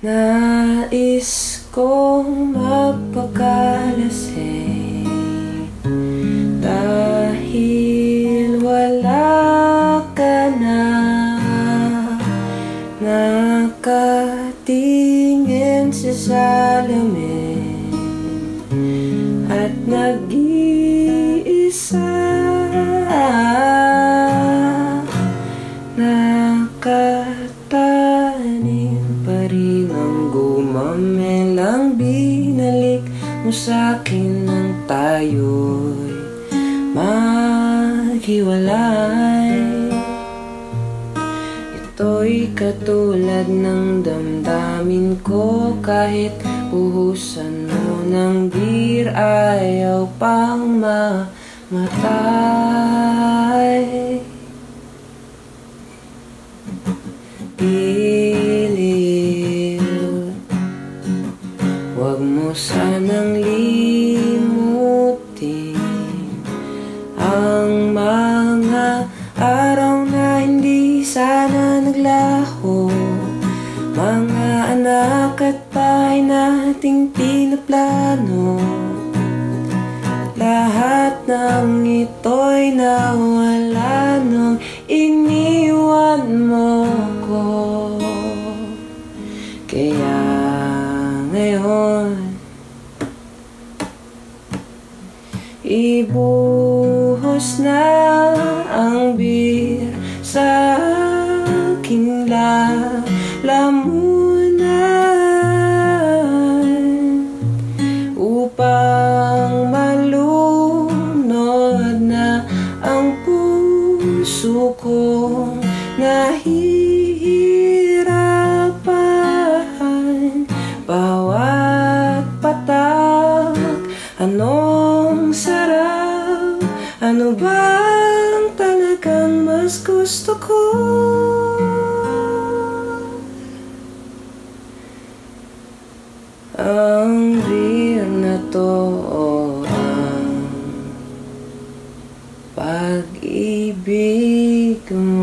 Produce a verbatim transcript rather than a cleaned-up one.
Nais kong magpakalasing dahil wala ka na. Nakatingin sa salamin at nag-iisa. Nakatanim pa rin ang gumamelang binalik mo sa'kin nang tayo'y maghiwalay. Ito'y katulad ng damdamin ko, kahit buhusan mo ng beer ayaw pang mamatay. Giliw, huwag mo sanang limutin ang mga araw na hindi sana naglaho, mga anak at bahay nating pinaplano. Lahat ng ito'y nawala nung iniwan mo ko. Kaya ngayon ibuhos na ang beer sa aking lalamunan upang malunod na ang puso kong nahihirapan. Bawat patak, anong sarap, ano bang talagang mas gusto ko? Ang beer na to o ang pag-ibig mo.